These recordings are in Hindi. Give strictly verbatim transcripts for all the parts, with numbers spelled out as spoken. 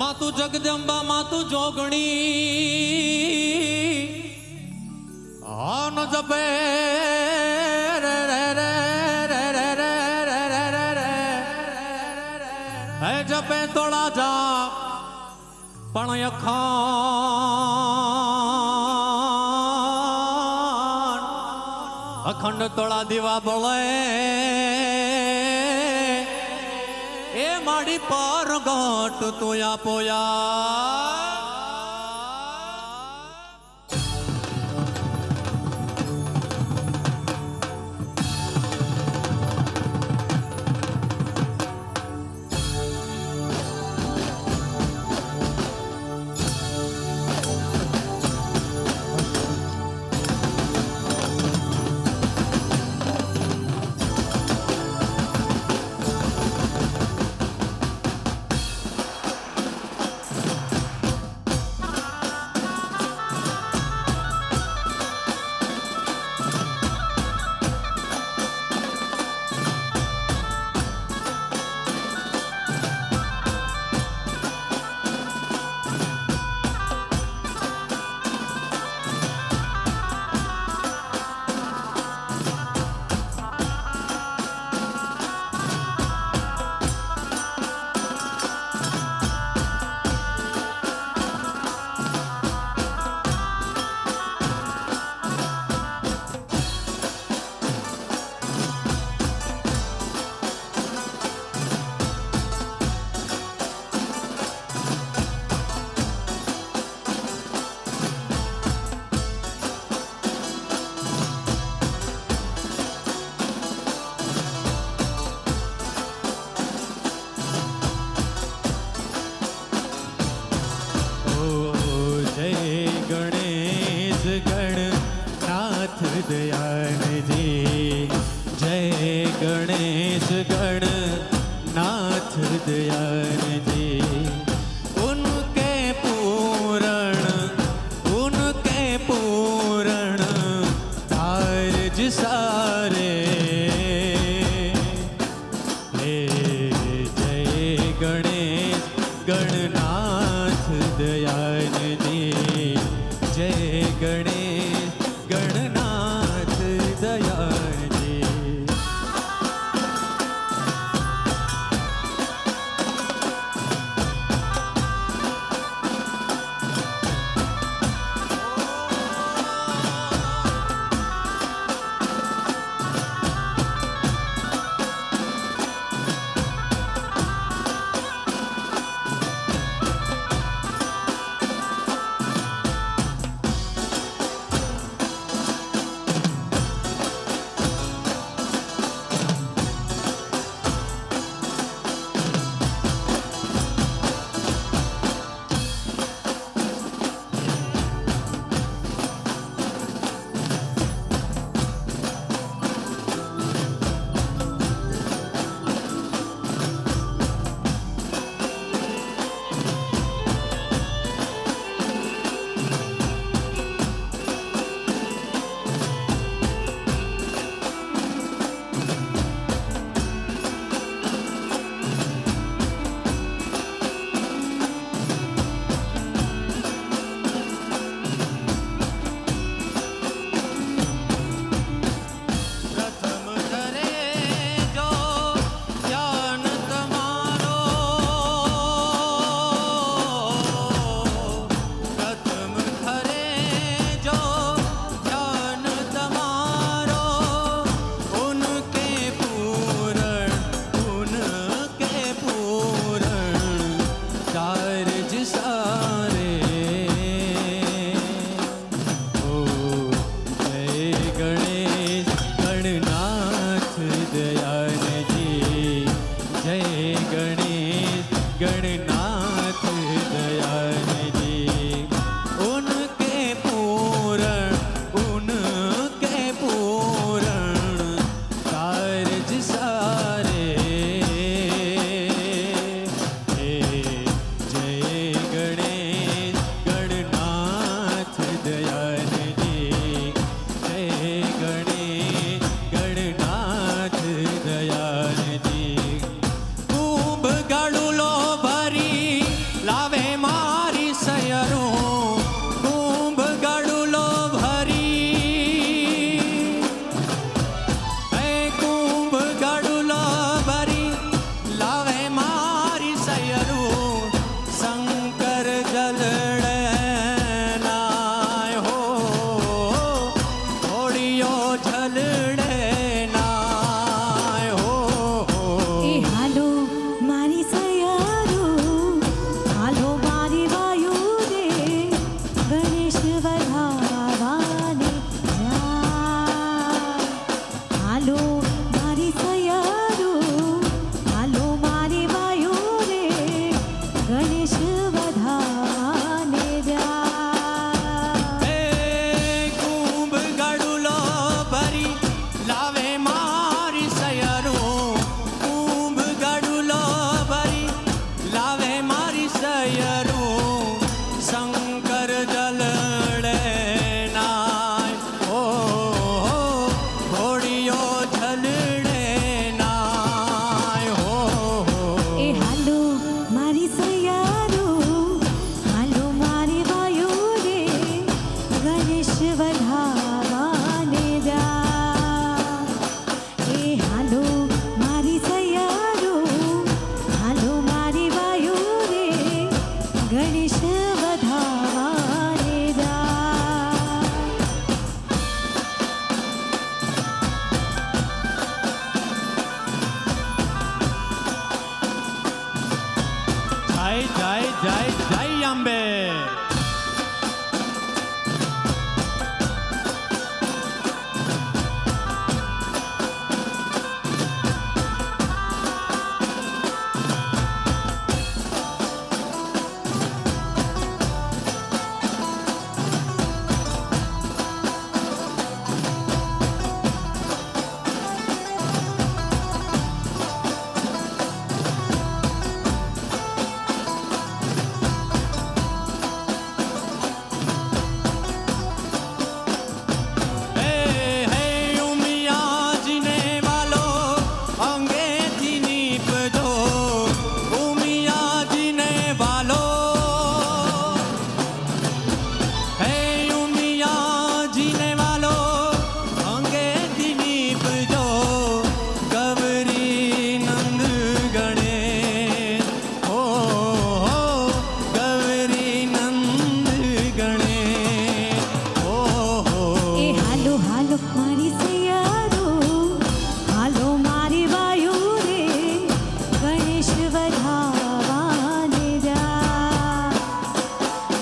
मातु जगदंबा मातु जोगणी आन जपे रे रे रे रे रे रे रे रे रे रे है जपे तोड़ा जा पण अखान अखंड तोड़ा दीवा बोले ए माड़ी पार घाट तोया पोया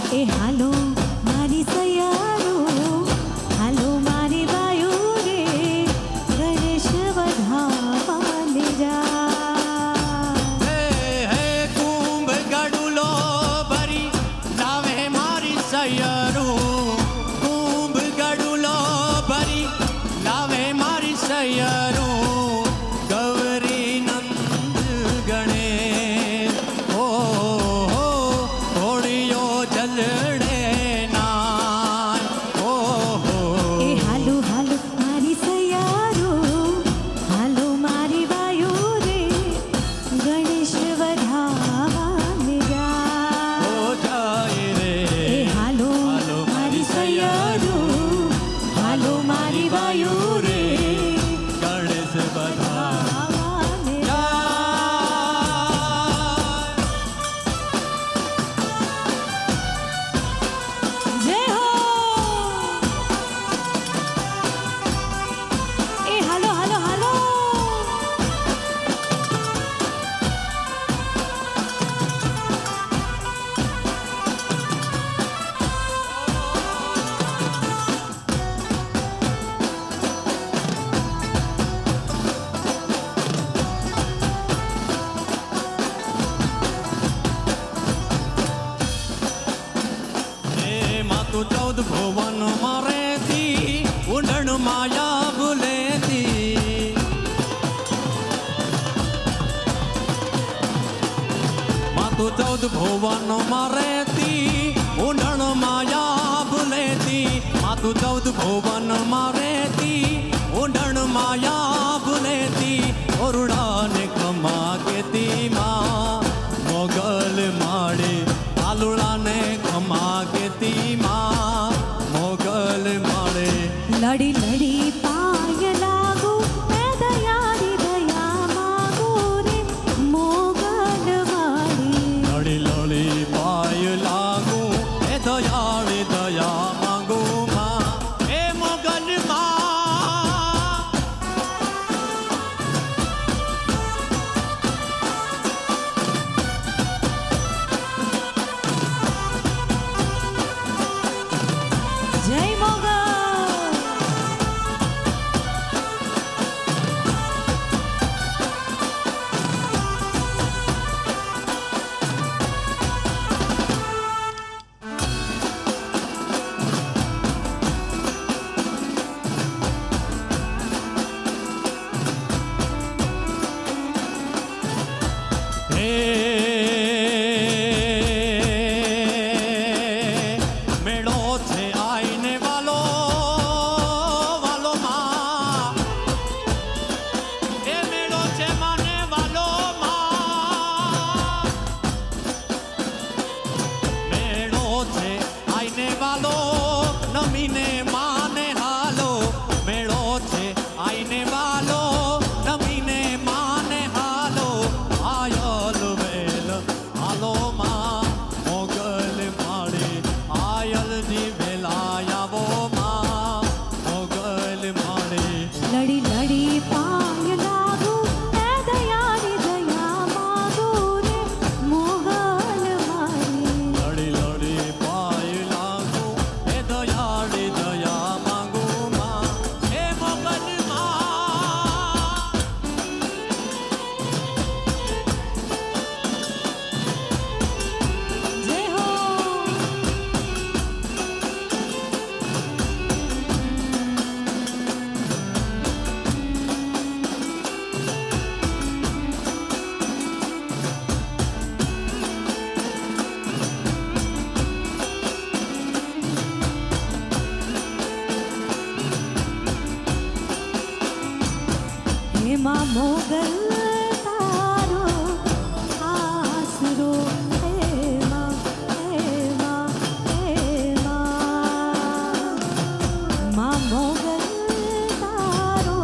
ए हालो मारी सयारो हालो मारी बायो रे गणेश वधावा मेरा हे हे कुंभ गडुलो भरी लावे मारी सयारो कुंभ गडुलो भरी लावे मारी सयारो गौरी नंद गणेश ओ हो घोड़ियो जलड़े नाय ओ हो ए हालो हालो मारी सयारो हालो मारी बायो रे गणेश वधावा मेरा हो जाए रे ए हालो हालो मारी सयारो हालो मारी बायो रे गणेश बधावा मेरा जय हो ए हालो हालो हालो हे मातु चौद भुवन मरेती उड़न माया बुलेती मातु चौद भुवन मरेती उड़न माया बुलेती मातु चौद भुवन मरेती उड़न माया बुलेती ओरुड़ाने खमा केती माँ मोगल माड़े आलुड़ा ने खमा केती माँ मोगल माड़े लड़ी लड़ी पाय लागू मैं दयारी दया मागू रे मोगल वाली लड़ी लड़ी पाय लागू ए दयाड़ी दया मांगू माँ ए मोगल माँ जय मोगल हे मेड़ो छे आईने वालो वालो माँ हे मेड़ो छे माने वालो माँ मेड़ो छे आईने वालो नमीने माने हालो मेड़ो छे आईने वालो नमीने माने हालो आयल वेल हालो माँ मोगल माड़े आयल जी भेलाया वो माँ मोगल माड़े लड़ी लड़ी पाय लागू मैं दयारी दया मागू रे मोगल वाली लड़ी लड़ी पाय लागू ए दयाड़ी दया मांगू माँ हे मोगल माँ जय हो हे माँ मोगल तारो आसरो हे माँ हे माँ हे माँ माँ मोगल तारो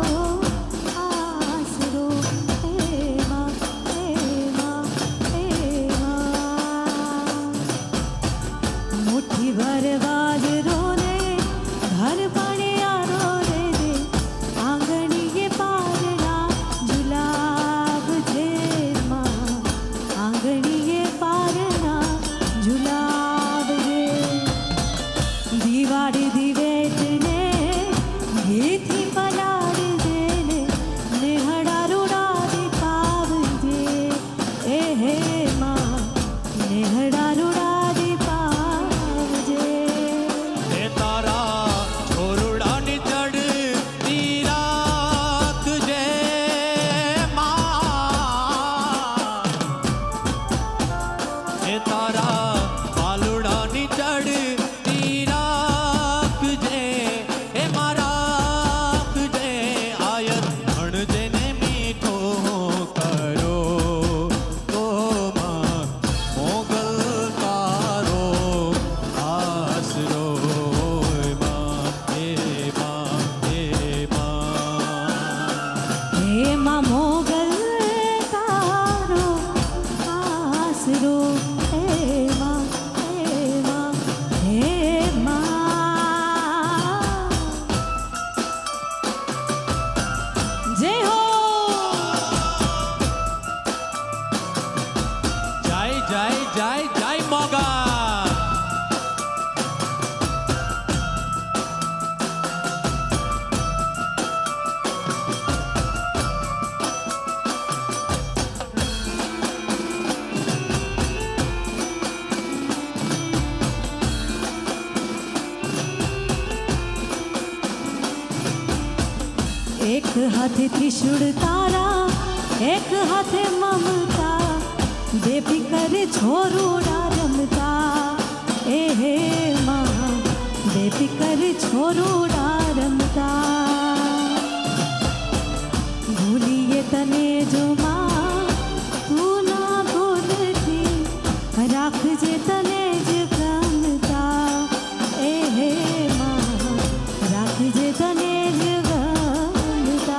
आसरो हे माँ हे माँ हे माँ मुट्ठी भर बाज रोने घर पड़े यारो रे दे आंगणी के पारना झुलाब जे माँ आंगणी के पारना झुलाब जे एक हाथे त्रिशूल तारा, एक हाथे ममता, बेफिकर छोरूड़ा रमता। ए हे माँ बेफिकर छोरूड़ा रमता। भूलिए तने जो माँ तू ना भूलती, राख जे तने ज गमता। ए हे माँ राख जे तने ज गमता।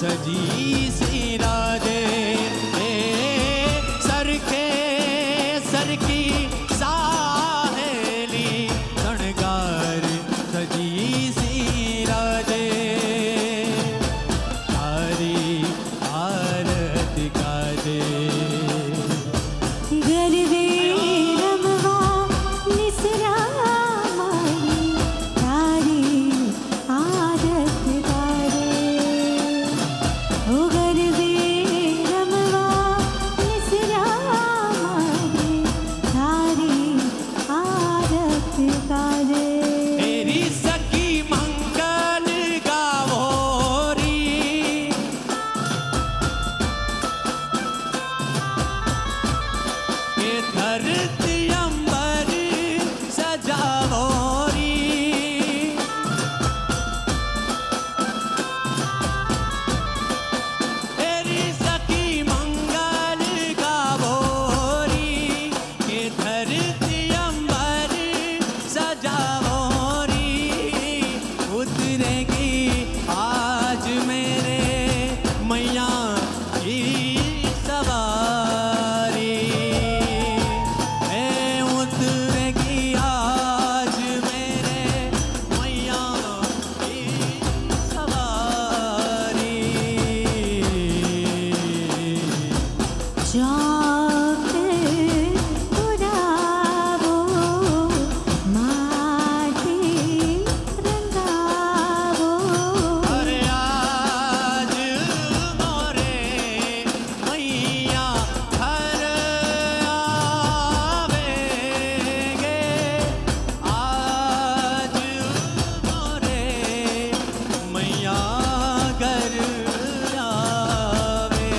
सजी सी राजे सरखे सरकी साहेली शणगार सजी सी राजे तारी आरती काजे गरबे रमवा निसरा मारी तारी आरत तारे ओ गरबे रमवा निसरा मारी तारी आरत तारे मेरी सखी मंगल गावोरी के धरती अंबर सजावोरी मेरी सखी मंगल गावोरी के धरती अंबर सजावोरी उतरेगी आज मेरे मैया की सवारी ए उतरेगी आज मेरे मैया की सवारी चाक उड़ावो माटी रंगावो अरे आज मोरे मैया घर आवेंगे आज मोरे मैया घर आवे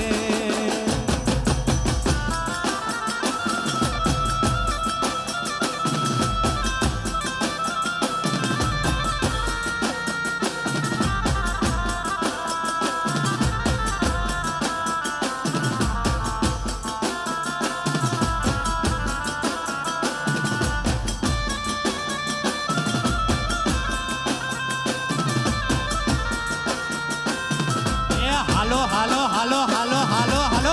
ए हालो हालो हालो हालो हालो हालो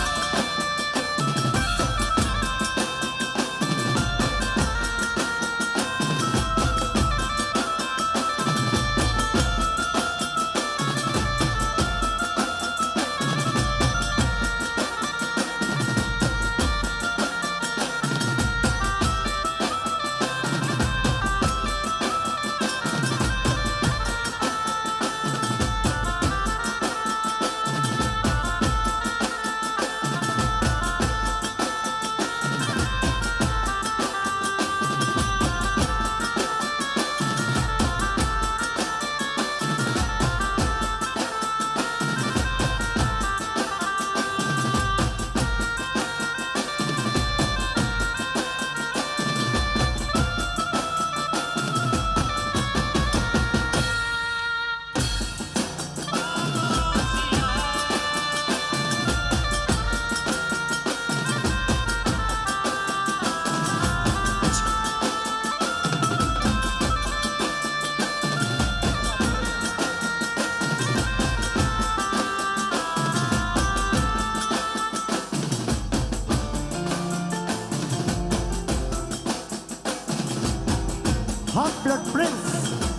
Hot Blood Prince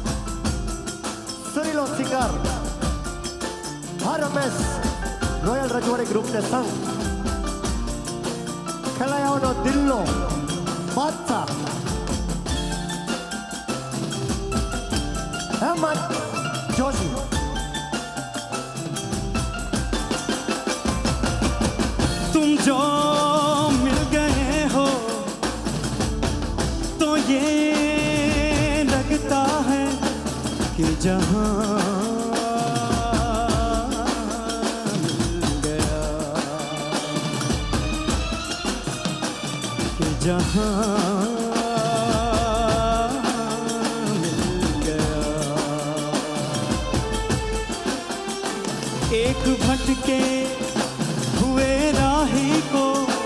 સુરીલો સિંગર આરએમએસ રોયલ રજવાડી ગ્રુપને સંગ ખેલાયાઓનો દિલનો બાદશાહ અહેમદ જોશી तुम जो मिल गए हो तो ये लगता है कि जहां मिल गया कि जहां मिल गया एक भटके हुए राही को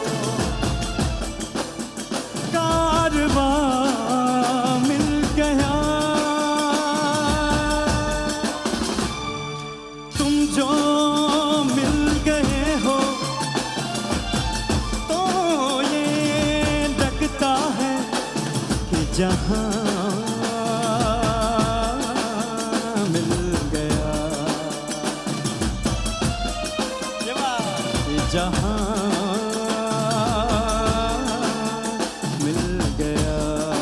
कारवां मिल गया। तुम जो जहां मिल गया।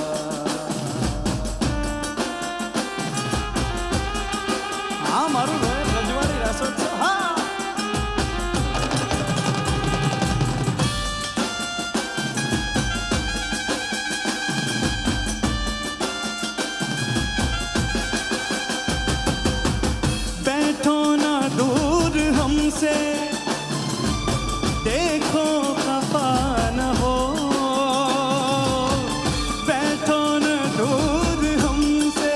हाँ मारू रजवाड़ी रासोत्सव हाँ। बैठो ना दूर हमसे, देखो खफा न हो। बैठो ना दूर हमसे,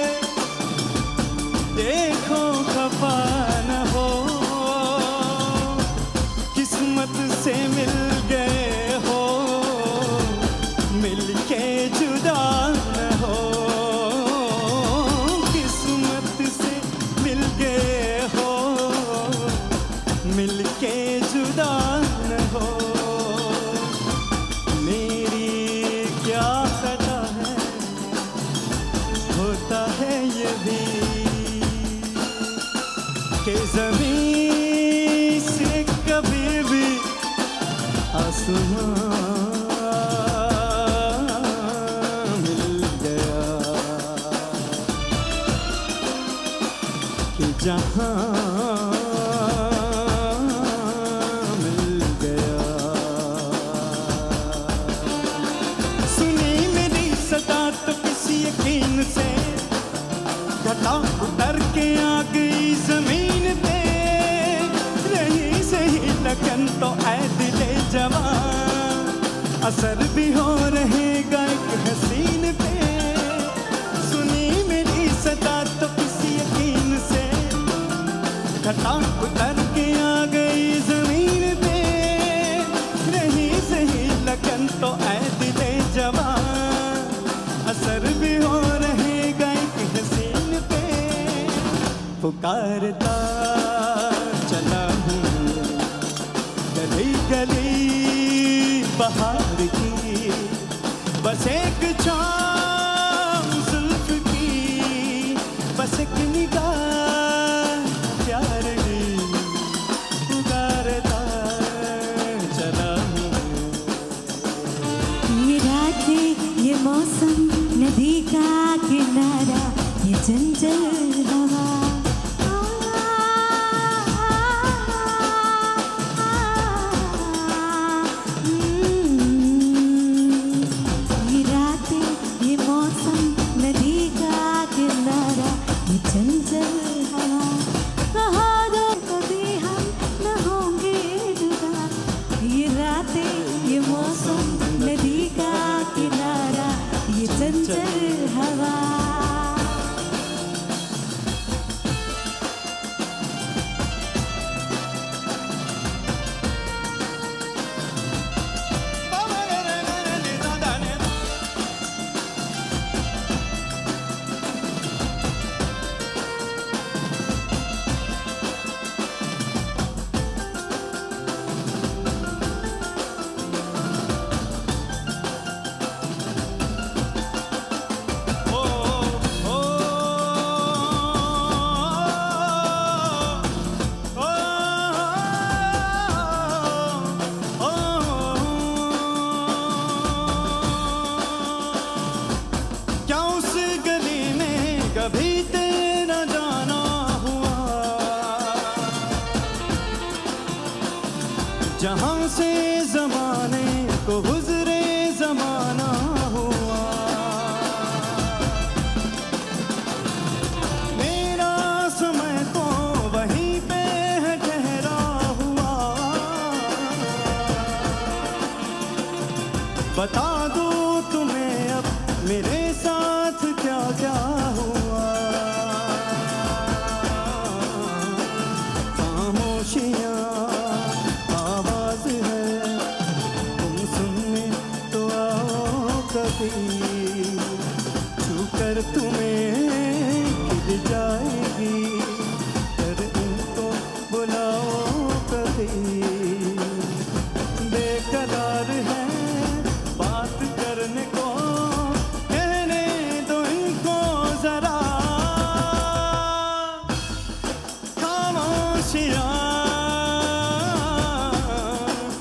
देखो खफा न हो। किस्मत से मिल गए हो, मिल के जुदा न हो। किस्मत से मिल गए हो, मिल के जुदा न हो। मेरी क्या खता है, होता है ये भी कि ज़मीन से कभी भी आसमां मिल गया। कि जहां मिल गया। सुनी मेरी सदा तो किसी यकीन से, घटा उतर के आ गई जमीन पे। रही सही लगन तो ऐ दिले जवान, असर भी हो रहेगा एक हसीन पे। सुनी मेरी सदा तो किसी यकीन से, घटा उतर के आ गई जमीन पे। रही सही लगन तो ऐ दिले जवान, असर भी हो रहेगा एक हसीन पे। पुकारता चला हूँ गली गली बहार की, बस एक छाँव जुल्फ की, बस एक निगाह प्यार की। पुकारता चला हूँ। ये रातें, ये मौसम, नदी का किनारा, ये चंचल हवा। ये रातें, ये मौसम, नदी का किनारा, ये चंचल हवा। कहा दो कभी हम न होंगे जुदा। ये रातें, ये मौसम, नदी का किनारा, ये चंचल हवा। क्या उस गली में कभी तेरा जाना हुआ, जहां से जमाने को गुजरे जमाना हुआ। मेरा समय तो वहीं पे है ठहरा हुआ। बता दूं तुम्हें अब मेरे साथ क्या क्या हुआ। खामोशियाँ आवाज है, तुम सुनने तो आओ कभी। छूकर तुम्हें खिल जाएगी, पर इनको बुलाओ कभी। बेकरार है बात करने को, कहने दो इनको जरा। खामोशियाँ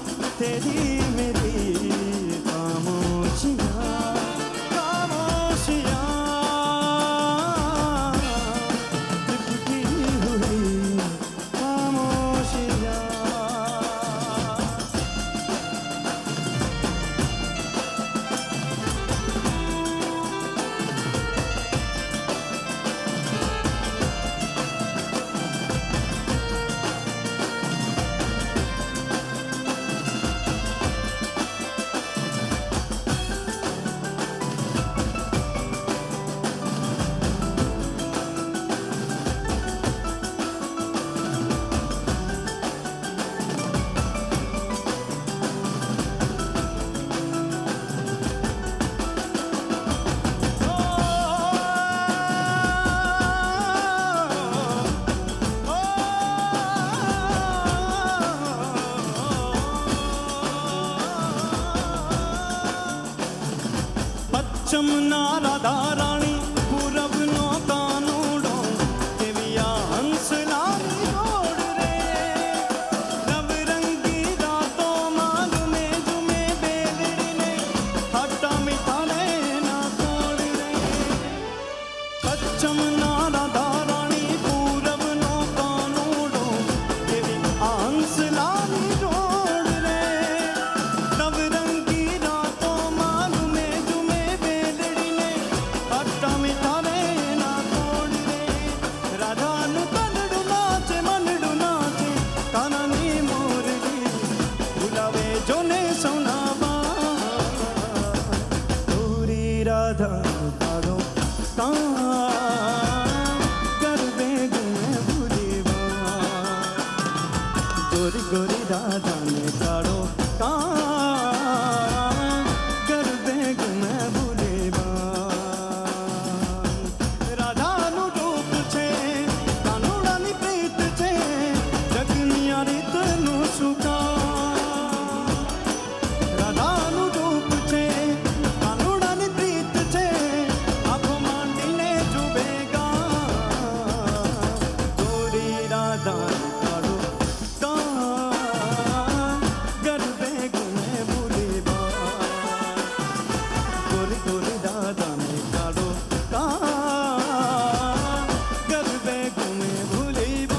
राधा रानी पूरब नो कानूड़ो देविया हंस लानी रोड रे रब रंगी रातों माल में जुमे बेलड़ी ने खट्टा मीठा ने ना तोड़ रे पश्चिम ना राधा रानी पूरब नो कानूड़ो देवी हंस लानी रोड रे रब रंगी रातों माल में जुमे बेलड़ी ने खट्टा मीठा ने ना तोड़ रे राधा नु कनडू नाचे मनडू नाचे काननी मोरली बुलावे जोने सोनावा गोरी राधा काड़ो कर दे गुमे भूलीवा गोरी गोरी राधा ने काड़ो कर दे गुमे भूलीवा राधा नु रूप छे कानूड़ानी प्रीत छे जगनिया રીત નું સુકા રાધાનું રૂપ છે કાનૂડાની પ્રીત છે આંખો માંડીને જુબેગા ગોરી રાધા કાળો કા ગરબે ગુમે ભૂલીવા ગોરી ગોરી રાધાને કાળો કા ગરબે ગુમે ભૂલીવા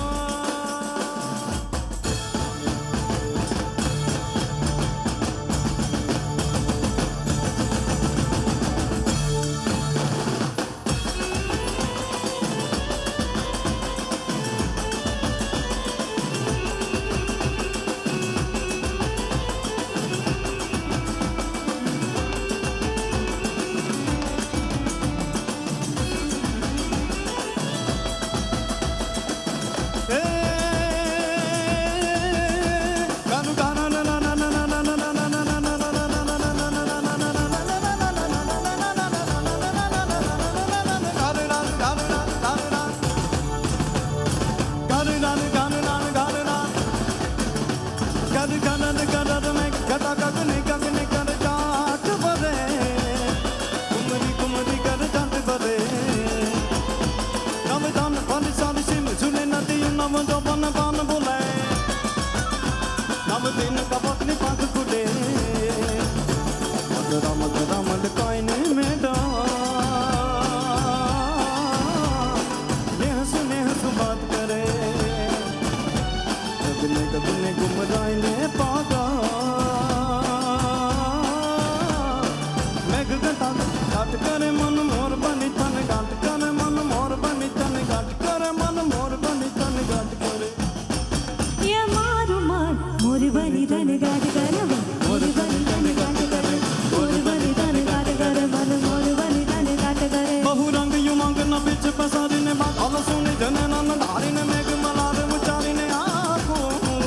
करे मन मोर बनी तन गाट करे मन मोर बनी तन गाट करे मन मोर बनी तन गाट करे ये मारू मार मोर बनी तन गाट करे मोर बनी तन गाट करे मोर बनी तन गाट करे मन मोर बनी तन गाट करे बहु रंग युमंग न बिच पसारी ने बात हल सुनी जने नन धारी ने मेघ मलार मुचारी ने आखो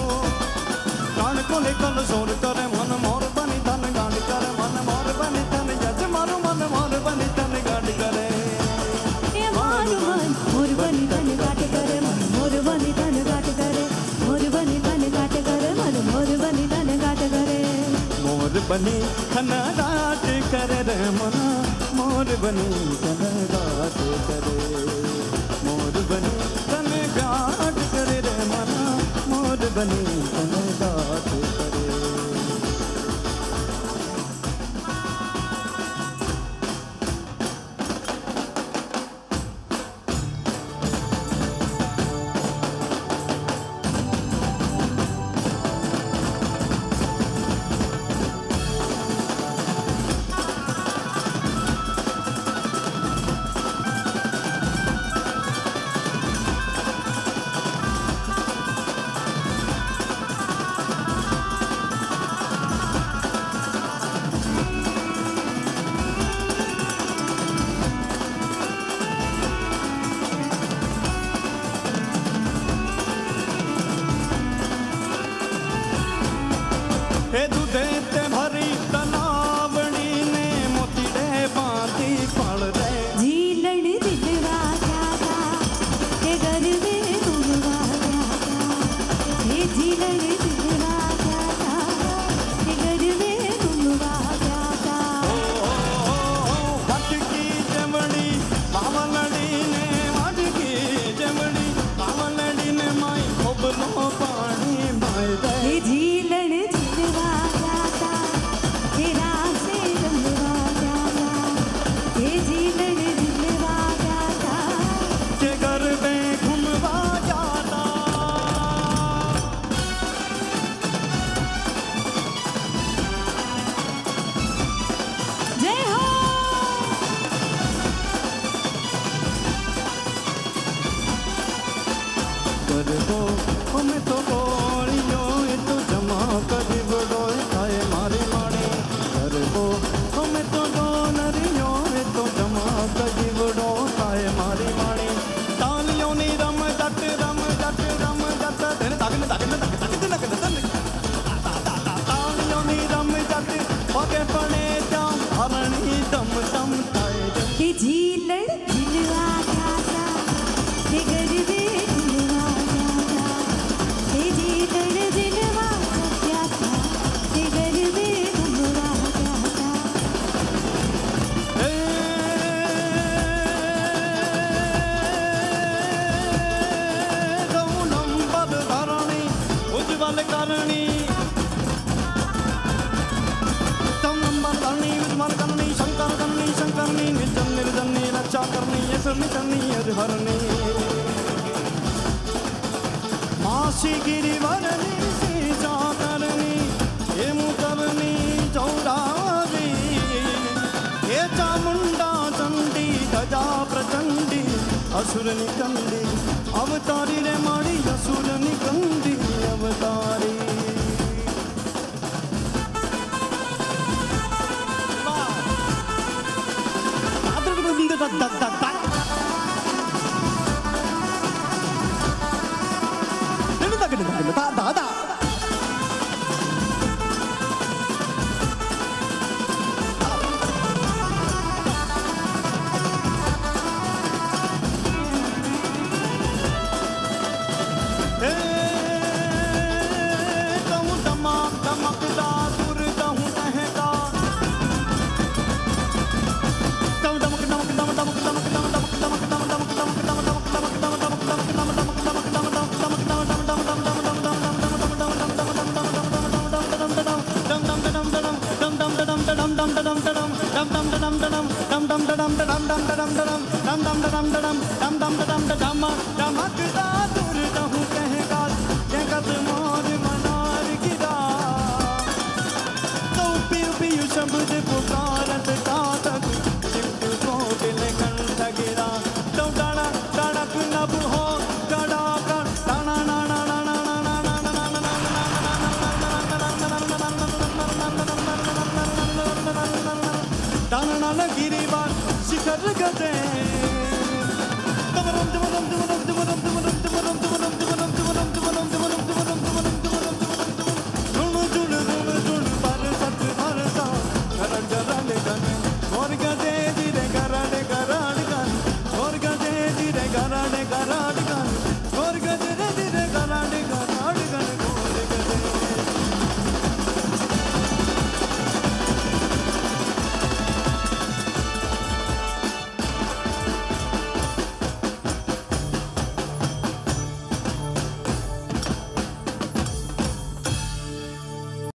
कान को लेकर जोर करे मन मोर बनी तन गाट करे मन मोर बनी तन यज मारू मन मोर बनी तन गाट करे ये मारू मार मोर बनी तन गाट करे मन मोर बनी तन गाट करे मोर बनी तन गाट करे मन मोर बनी तन गाट करे मोर बनी तन गाट करे रे मन मोर बनी तन गाट करे मोर बनी तन गाट करे रे मन मोर बनी तन गाट करे हे दूधे ते भरी तनावड़ी ने मोती दे बांधी पड़ रे जीलड़ दिलवा क्या था के घर में घूमवा क्या था हे जीलड़ दिलवा क्या था के घर में घूमवा क्या था भटकी जब कर दो हमें तो गोलियों तो जमा कर बड़ो थाए मारे मारे कर दो हमें तो गोनरियों तो जमा कर बड़ो थाए मारे मारे तालियों ने रम जट रम जट रम जट दिन तगन तगन तगन तगन तगन तालियों ने रम जट पगे पड़े जाम हरणी दम दम थाए ये झीलड़ झिलवा जाता ये गरबे झिलवा जाता ये झीलड़ झिलवा जाता ये गरबे झिलवा जाता नंबर धरणी उज्जवल करणी नंबर धरणी उज्जवल करणी शंकर करणी शंकरणी निर्जन निर्जनी रक्षा करणी यसर निचनी हरणी मासी गिरिवरणी सीता करणी हेमु करणी चौरारी हे चामुंडा चंडी गजा प्रचंडी असुर निकंदी अवतारी रे माड़ी असुर निकंदी अवतारी दादा शब्द पुकारत कातक चित्त को दिल कंठ गिरा तो डाना डानक नभ हो डाना डाना डाना डाना डाना गिरिबान शिखर गते तमरम तमरम तमरम तमरम